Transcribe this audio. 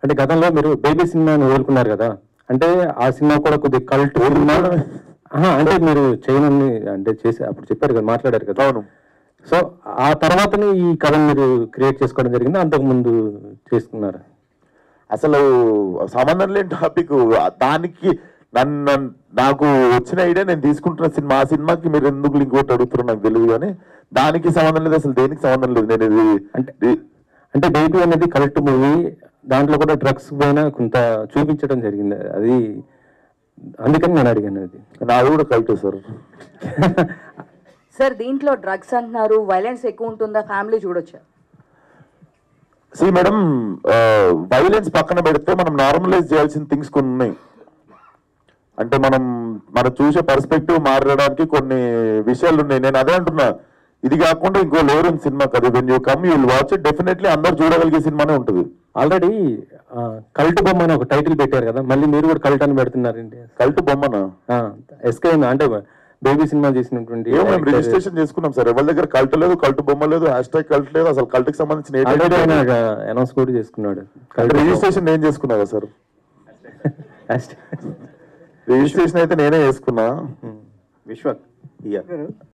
అంటే గతంలో మీరు బేబీ సినిమాని వదులుకున్నారు కదా, అంటే ఆ సినిమా కూడా కొద్దిగా కల్ట్ సినిమా. అంటే మీరు చేయనని అంటే చేసి అప్పుడు చెప్పారు కదా, మాట్లాడారు కదా. అవును. సో ఆ తర్వాతనే ఈ కథను మీరు క్రియేట్ చేసుకోవడం జరిగింది, అంతకుముందు చేసుకున్నారు? అసలు సంబంధం లేని టాపిక్ దానికి నాకు వచ్చిన ఐడియా నేను తీసుకుంటున్న సినిమా, ఆ సినిమాకి మీరు ఎందుకు లింక్ కొట్టి అడుగుతారో నాకు తెలియదు, కానీ దానికి సంబంధం లేదు, అసలు దేనికి సంబంధం లేదు. నేను ఇది అంటే బేబీ అనేది కల్ట్ మూవీ, దాంట్లో కూడా డ్రగ్స్ పైన కొంత చూపించడం జరిగింది, అది అందుకని నేను అడిగాను. అది నాది కూడా కల్ట్ సార్. సార్ దీంట్లో డ్రగ్స్ అంటున్నారు, వైలెన్స్ ఎక్కువ ఉంటుందా, ఫ్యామిలీ చూడొచ్చా? సి మేడం, వైలెన్స్ పక్కన పెడితే మనం నార్మలైజ్ చేయాల్సిన థింగ్స్ కొన్ని ఉన్నాయి. అంటే మనం చూసే పర్స్పెక్టివ్ మారడానికి కొన్ని విషయాలు ఉన్నాయి. నేను అదే అంటున్నా, ఇది కాకుండా ఇంకో లేరు ఉంది సినిమా కదా. When you come you will watch it, definitely అందరు చూడగలిగే సినిమానే ఉంటుంది. ఆల్రెడీ కల్ట్ బొమ్మ అని ఒక టైటిల్ పెట్టారు కదా, మళ్ళీ మీరు కూడా కల్ట్ అని పెడుతున్నారండి. కల్ట్ బొమ్మనా? ఎస్కే అంటే బేబీ సినిమా చేసినటువంటి మేము రిజిస్ట్రేషన్ చేసుకున్నాం సార్. ఎవరి దగ్గర కల్ట్ లేదు, కల్ట్ బొమ్మ లేదు, హ్యాష్ కల్ట్ లేదు, అసలు కల్ట్ కి సంబంధించిన అనౌన్స్ కూడా చేసుకున్నాడు. రిజిస్ట్రేషన్ నేను చేసుకున్నా కదా సార్. రిజిస్ట్రేషన్ అయితే నేనే చేసుకున్నా. విశ్వ